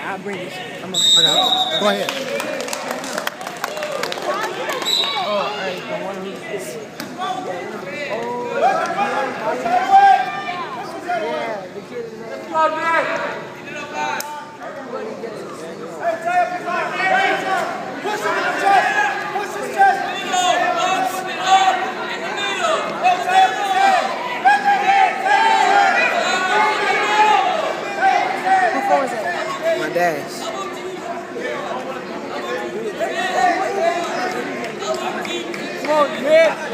I'll bring this. I got it. Go ahead. Oh, all right. The one who's... Yeah, the kid is there. Push him in the chest! Push his chest! Who phone is that? My dad's. Come on, kid!